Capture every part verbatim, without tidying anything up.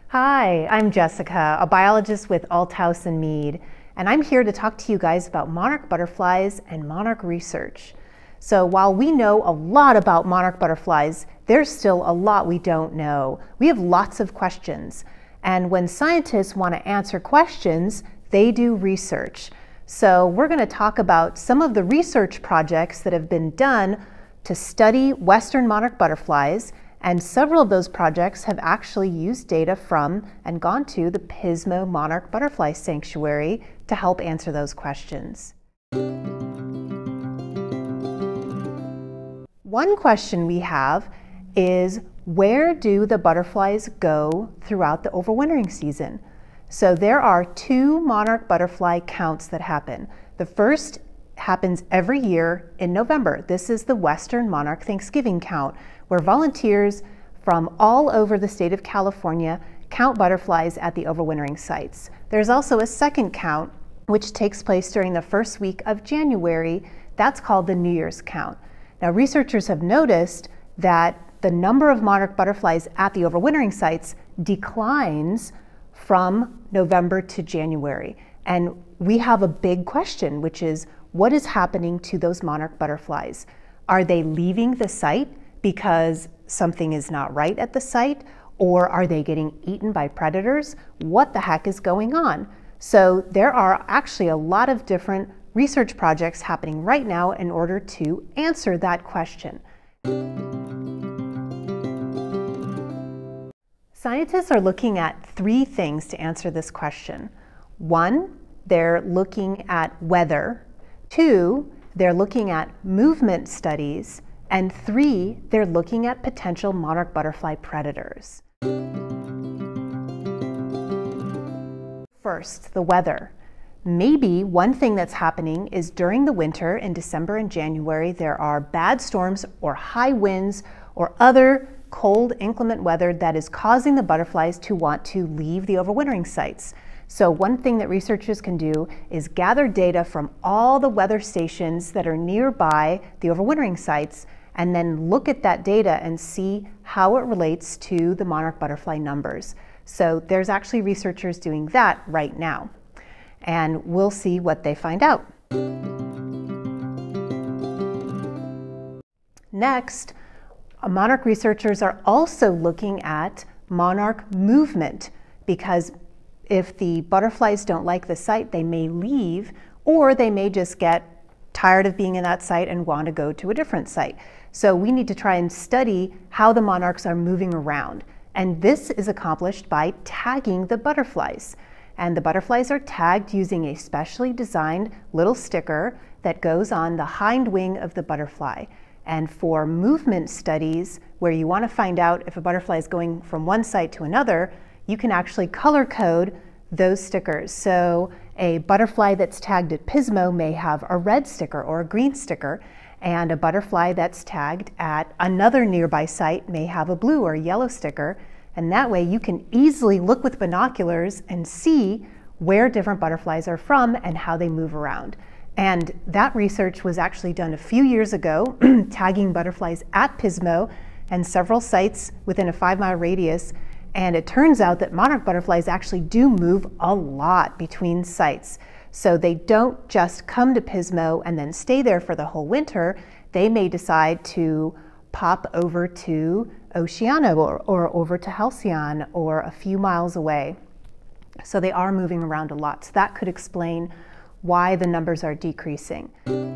Hi, I'm Jessica, a biologist with Althouse and Mead, and I'm here to talk to you guys about monarch butterflies and monarch research. So while we know a lot about monarch butterflies, there's still a lot we don't know. We have lots of questions, and when scientists want to answer questions, they do research. So we're going to talk about some of the research projects that have been done to study western monarch butterflies, and several of those projects have actually used data from and gone to the Pismo Monarch Butterfly Sanctuary to help answer those questions. One question we have is, where do the butterflies go throughout the overwintering season? So there are two monarch butterfly counts that happen. The first happens every year in November. This is the Western Monarch Thanksgiving count, where volunteers from all over the state of California count butterflies at the overwintering sites. There's also a second count, which takes place during the first week of January. That's called the New Year's count. Now, researchers have noticed that the number of monarch butterflies at the overwintering sites declines from November to January. And we have a big question, which is, what is happening to those monarch butterflies? Are they leaving the site because something is not right at the site, or are they getting eaten by predators? What the heck is going on? So there are actually a lot of different research projects happening right now in order to answer that question. Scientists are looking at three things to answer this question. One, they're looking at weather. Two, they're looking at movement studies. And three, they're looking at potential monarch butterfly predators. First, the weather. Maybe one thing that's happening is during the winter in December and January, there are bad storms or high winds or other cold, inclement weather that is causing the butterflies to want to leave the overwintering sites. So one thing that researchers can do is gather data from all the weather stations that are nearby the overwintering sites, and then look at that data and see how it relates to the monarch butterfly numbers. So there's actually researchers doing that right now, and we'll see what they find out. Next, monarch researchers are also looking at monarch movement, because if the butterflies don't like the site, they may leave, or they may just get tired of being in that site and want to go to a different site. So we need to try and study how the monarchs are moving around. And this is accomplished by tagging the butterflies. And the butterflies are tagged using a specially designed little sticker that goes on the hind wing of the butterfly. And for movement studies, where you want to find out if a butterfly is going from one site to another, you can actually color code those stickers. So a butterfly that's tagged at Pismo may have a red sticker or a green sticker, and a butterfly that's tagged at another nearby site may have a blue or yellow sticker. And that way you can easily look with binoculars and see where different butterflies are from and how they move around. And that research was actually done a few years ago, tagging butterflies at Pismo and several sites within a five mile radius. And it turns out that monarch butterflies actually do move a lot between sites. So they don't just come to Pismo and then stay there for the whole winter. They may decide to pop over to Oceania or, or over to Halcyon or a few miles away. So they are moving around a lot. So that could explain why the numbers are decreasing.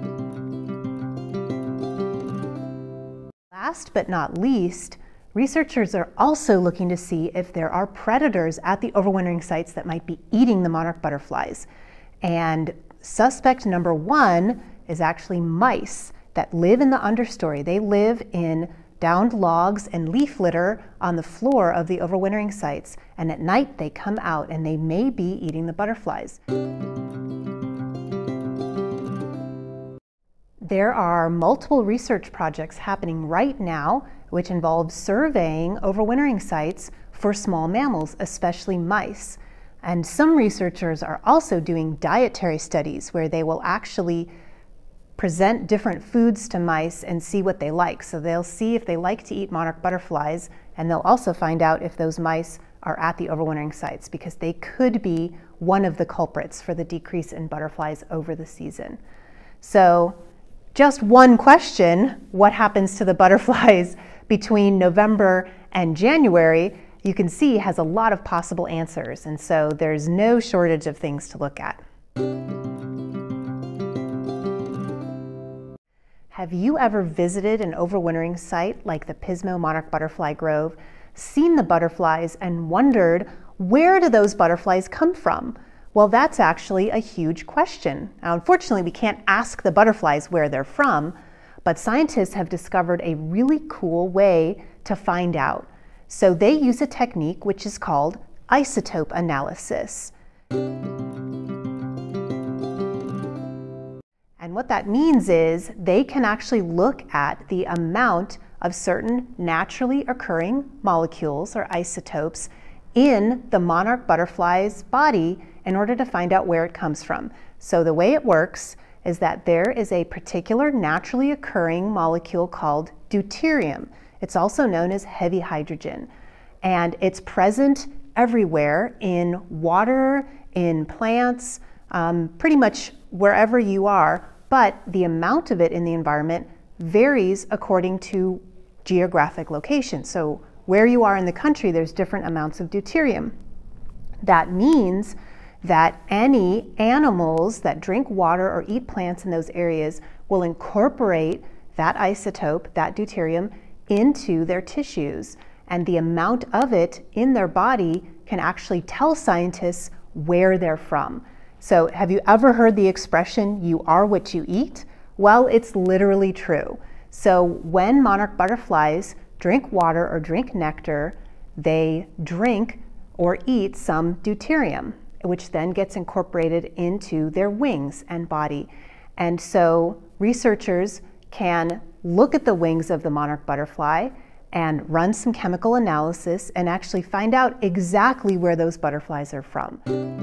Last but not least, researchers are also looking to see if there are predators at the overwintering sites that might be eating the monarch butterflies. And suspect number one is actually mice that live in the understory. They live in downed logs and leaf litter on the floor of the overwintering sites, and at night they come out and they may be eating the butterflies. There are multiple research projects happening right now which involve surveying overwintering sites for small mammals, especially mice. And some researchers are also doing dietary studies where they will actually present different foods to mice and see what they like. So they'll see if they like to eat monarch butterflies, and they'll also find out if those mice are at the overwintering sites because they could be one of the culprits for the decrease in butterflies over the season. So just one question, what happens to the butterflies between November and January, you can see has a lot of possible answers, and so there's no shortage of things to look at. Have you ever visited an overwintering site like the Pismo Monarch Butterfly Grove, seen the butterflies, and wondered, where do those butterflies come from? Well, that's actually a huge question. Now, unfortunately, we can't ask the butterflies where they're from, but scientists have discovered a really cool way to find out. So they use a technique which is called isotope analysis. And what that means is they can actually look at the amount of certain naturally occurring molecules or isotopes in the monarch butterfly's body in order to find out where it comes from. So the way it works is that there is a particular naturally occurring molecule called deuterium. It's also known as heavy hydrogen, and it's present everywhere in water, in plants, um, pretty much wherever you are, but the amount of it in the environment varies according to geographic location. So where you are in the country, there's different amounts of deuterium. That means that any animals that drink water or eat plants in those areas will incorporate that isotope, that deuterium, into their tissues. And the amount of it in their body can actually tell scientists where they're from. So have you ever heard the expression, you are what you eat? Well, it's literally true. So when monarch butterflies drink water or drink nectar, they drink or eat some deuterium, which then gets incorporated into their wings and body. And so researchers can look at the wings of the monarch butterfly and run some chemical analysis and actually find out exactly where those butterflies are from.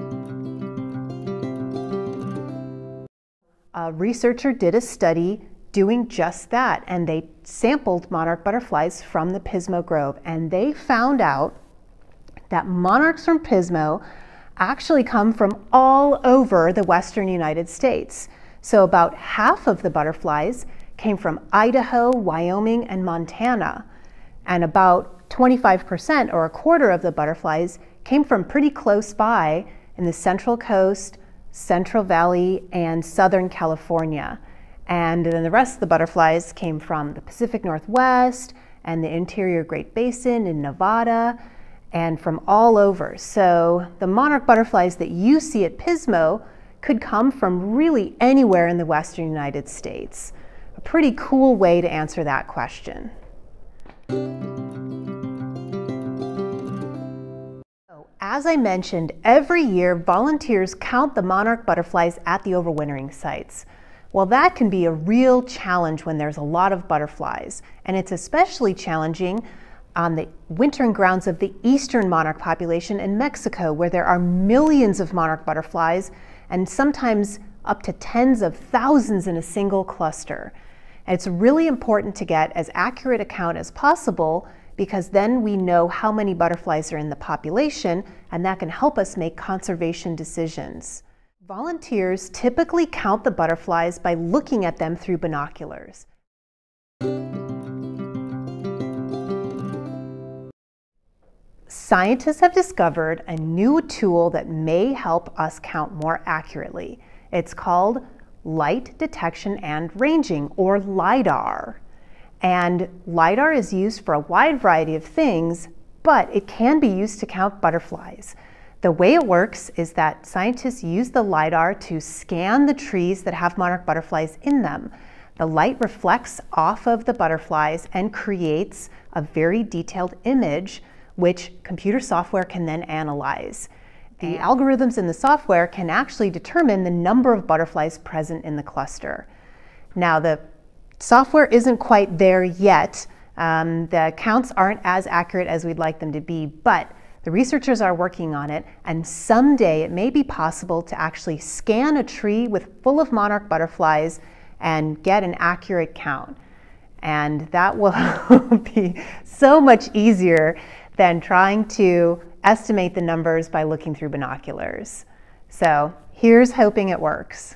A researcher did a study doing just that, and they sampled monarch butterflies from the Pismo Grove, and they found out that monarchs from Pismo actually come from all over the western United States. So about half of the butterflies came from Idaho, Wyoming, and Montana, and about twenty-five percent or a quarter of the butterflies came from pretty close by in the Central Coast, Central Valley, and Southern California. And then the rest of the butterflies came from the Pacific Northwest and the interior Great Basin in Nevada and from all over. So the monarch butterflies that you see at Pismo could come from really anywhere in the western United States. A pretty cool way to answer that question. As I mentioned, every year volunteers count the monarch butterflies at the overwintering sites. Well, that can be a real challenge when there's a lot of butterflies, and it's especially challenging on the wintering grounds of the eastern monarch population in Mexico, where there are millions of monarch butterflies and sometimes up to tens of thousands in a single cluster. And it's really important to get as accurate a count as possible, because then we know how many butterflies are in the population, and that can help us make conservation decisions. Volunteers typically count the butterflies by looking at them through binoculars. Scientists have discovered a new tool that may help us count more accurately. It's called light detection and ranging, or LIDAR. And LIDAR is used for a wide variety of things, but it can be used to count butterflies. The way it works is that scientists use the LIDAR to scan the trees that have monarch butterflies in them. The light reflects off of the butterflies and creates a very detailed image, which computer software can then analyze. The algorithms in the software can actually determine the number of butterflies present in the cluster. Now, the software isn't quite there yet. Um, the counts aren't as accurate as we'd like them to be, but the researchers are working on it, and someday it may be possible to actually scan a tree with full of monarch butterflies and get an accurate count. And that will be so much easier than trying to estimate the numbers by looking through binoculars. So here's hoping it works.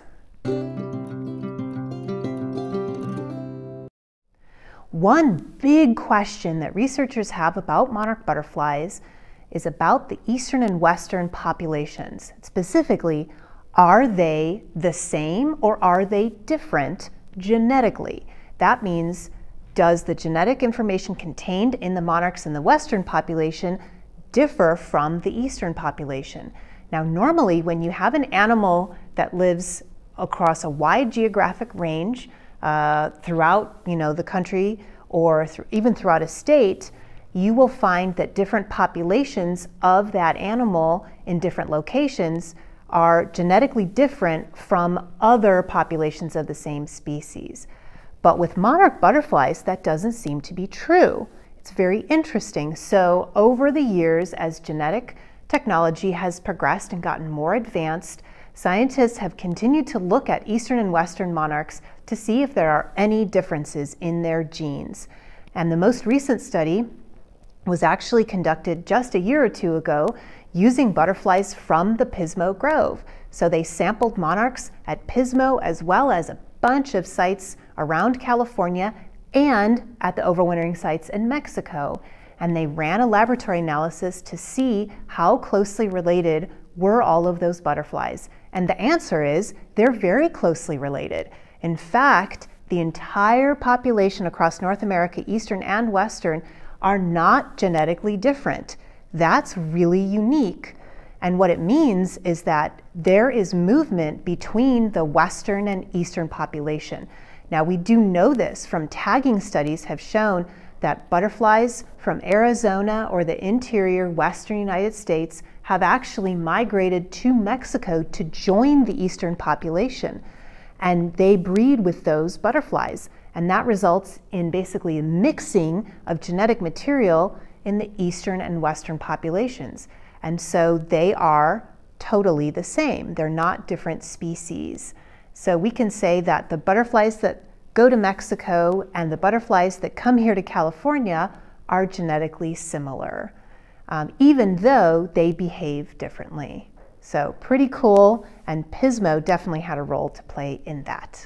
One big question that researchers have about monarch butterflies is about the eastern and western populations. Specifically, are they the same or are they different genetically? That means, does the genetic information contained in the monarchs in the western population differ from the eastern population? Now, normally when you have an animal that lives across a wide geographic range uh, throughout you know, the country or th even throughout a state, you will find that different populations of that animal in different locations are genetically different from other populations of the same species. But with monarch butterflies, that doesn't seem to be true. It's very interesting. So over the years, as genetic technology has progressed and gotten more advanced, scientists have continued to look at eastern and western monarchs to see if there are any differences in their genes. And the most recent study was actually conducted just a year or two ago using butterflies from the Pismo Grove. So they sampled monarchs at Pismo as well as a bunch of sites around California and at the overwintering sites in Mexico. And they ran a laboratory analysis to see how closely related were all of those butterflies. And the answer is they're very closely related. In fact, the entire population across North America, eastern and western, are not genetically different. That's really unique. And what it means is that there is movement between the western and eastern population. Now, we do know this from tagging studies have shown that butterflies from Arizona or the interior western United States have actually migrated to Mexico to join the eastern population. And they breed with those butterflies. And that results in basically a mixing of genetic material in the eastern and western populations. And so they are totally the same. They're not different species. So we can say that the butterflies that go to Mexico and the butterflies that come here to California are genetically similar, um, even though they behave differently. So pretty cool, and Pismo definitely had a role to play in that.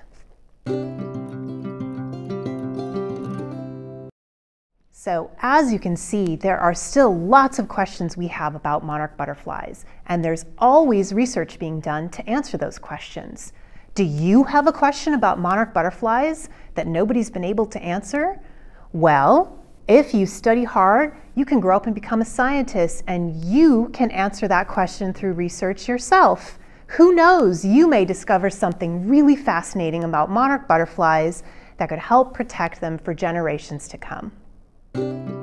So as you can see, there are still lots of questions we have about monarch butterflies, and there's always research being done to answer those questions. Do you have a question about monarch butterflies that nobody's been able to answer? Well, if you study hard, you can grow up and become a scientist, and you can answer that question through research yourself. Who knows, you may discover something really fascinating about monarch butterflies that could help protect them for generations to come.